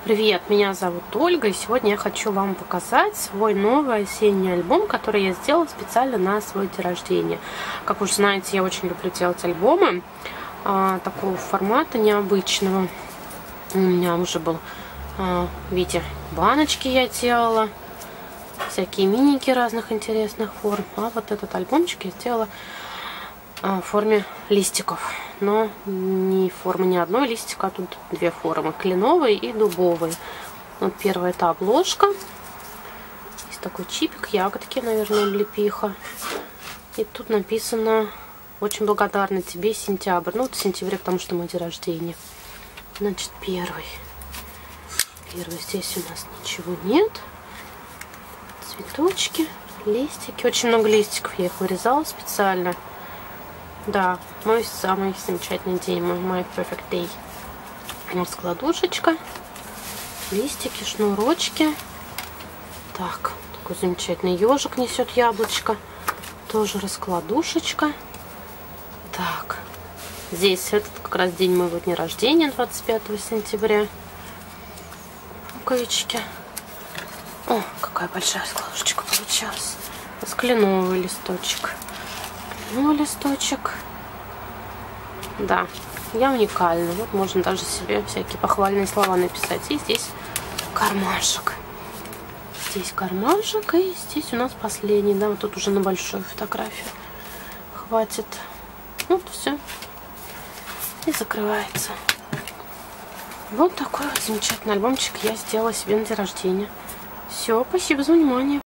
Привет, меня зовут Ольга, и сегодня я хочу вам показать свой новый осенний альбом, который я сделала специально на свой день рождения. Как вы знаете, я очень люблю делать альбомы такого формата необычного. У меня уже был в виде баночки я делала, всякие миники разных интересных форм. А вот этот альбомчик я сделала в форме листиков. Но не форма не одной листика, а тут две формы: кленовый и дубовый. Вот первая — это обложка. Есть такой чипик, ягодки, наверное, облепиха. И тут написано: очень благодарна тебе, сентябрь. Ну, вот в сентябре, потому что мой день рождения. Значит, первый. Здесь у нас ничего нет. Цветочки, листики. Очень много листиков, я их вырезала специально. Да, мой самый замечательный день, мой perfect day. Раскладушечка, листики, шнурочки. Так, такой замечательный ежик несет яблочко. Тоже раскладушечка. Так, здесь этот как раз день моего дня рождения, 25 сентября. Пуговички. О, какая большая раскладушечка получилась. Кленовый листочек. Листочек. Да, я уникальна. Вот можно даже себе всякие похвальные слова написать. И здесь кармашек. Здесь кармашек. И здесь у нас последний. Да, вот тут уже на большую фотографию хватит. Вот все. И закрывается. Вот такой вот замечательный альбомчик я сделала себе на день рождения. Все, спасибо за внимание.